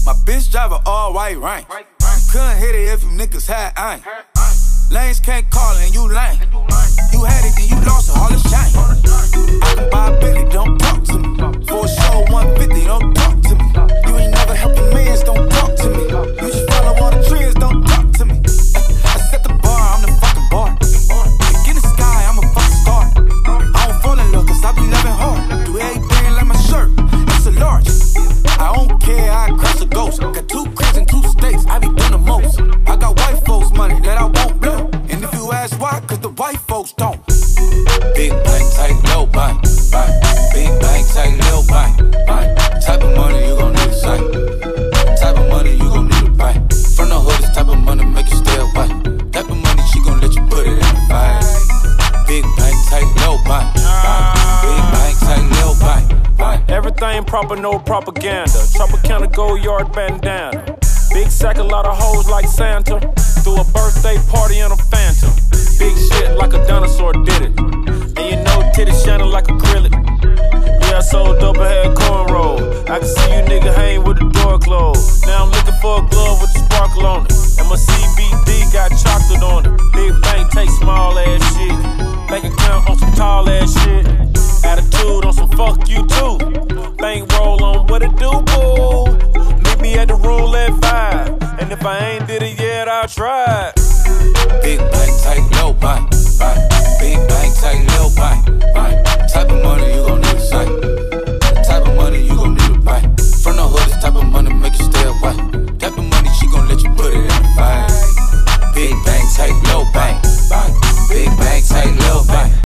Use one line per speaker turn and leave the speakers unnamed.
My bitch drive an all-white rank. Couldn't hit it if you niggas had aim. Lanes can't call it and you lame. You had it, then you lost it, all the shame. I can buy a Billy, don't talk to me. For a show 150, don't talk to me. You ain't never helped the mans, don't talk to me. You just follow all the trends, don't talk to me. I set the bar, I'm the fucking bar. Look in the sky, I'm a fucking star. I don't fall in love, cause I be loving hard. Do everything like my shirt, it's a large. I don't care, I crash a ghost. Got 2 cribs in 2 states, I be doing the most. I got white folks money that I won't blow. And if you ask why, cause the white folks don't. Big bank, tight, low bank, bank. Big bank, tight, low bank, bank. Type of money you gon' need a sight. Type of money you gon' need a buy. From the hood, this type of money make you stay away. Type of money she gon' let you put it in the fight. Big bank, tight, low bank, bank. Big bank, tight, low bank, bank.
Everything proper, no propaganda. Tropicana Gold Yard bandana. Big sack, a lot of hoes like Santa. Threw a birthday party in a Phantom. Big shit like a dinosaur did it. And you know titties shining like acrylic. Yeah, I sold dope, I had corn